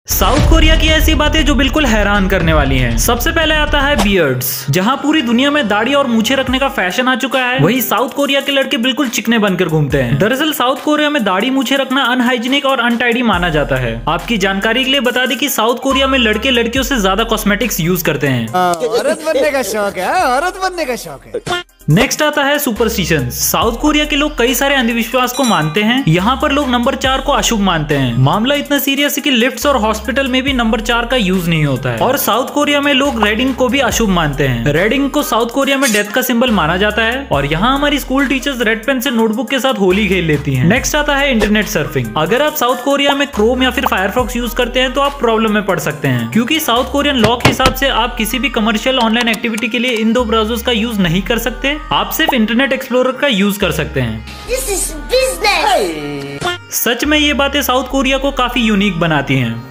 South Korea की ऐसी बातें जो बिल्कुल हैरान करने वाली हैं। सबसे पहले आता है बियर्ड्स। जहां पूरी दुनिया में दाढ़ी और मूछें रखने का फैशन आ चुका है, वहीं साउथ कोरिया के लड़के बिल्कुल चिकने बनकर घूमते हैं। दरअसल साउथ कोरिया में दाढ़ी मूछें रखना अनहाइजीनिक और अनटाइडी माना जाता है। आपकी जानकारी के लिए बता दें कि साउथ कोरिया में लड़के लड़कियों से ज्यादा कॉस्मेटिक्स यूज करते हैं। औरत बनने का शौक है, औरत बनने का शौक है। नेक्स्ट आता है सुपरस्टिशंस। साउथ कोरिया के लोग कई सारे अंधविश्वास को मानते हैं। यहाँ पर लोग नंबर 4 को अशुभ मानते हैं। मामला इतना सीरियस है कि लिफ्ट्स और हॉस्पिटल में भी नंबर 4 का यूज नहीं होता है। और साउथ कोरिया में लोग रेड इंक को भी अशुभ मानते हैं। रेड इंक को साउथ कोरिया में डेथ का सिंबल माना जाता है और यहाँ हमारी स्कूल टीचर्स रेड पेन से नोटबुक के साथ होली खेल लेती हैं। नेक्स्ट आता है इंटरनेट सर्फिंग। अगर आप साउथ कोरिया में क्रोम या फिर फायरफॉक्स यूज करते हैं तो आप प्रॉब्लम में पड़ सकते हैं, क्योंकि साउथ कोरियन लॉ के हिसाब से आप किसी भी कमर्शियल ऑनलाइन एक्टिविटी के लिए इन दो ब्राउजर्स का यूज नहीं कर सकते। आप सिर्फ इंटरनेट एक्सप्लोरर का यूज कर सकते हैं। This is business. सच में ये बातें साउथ कोरिया को काफी यूनिक बनाती हैं।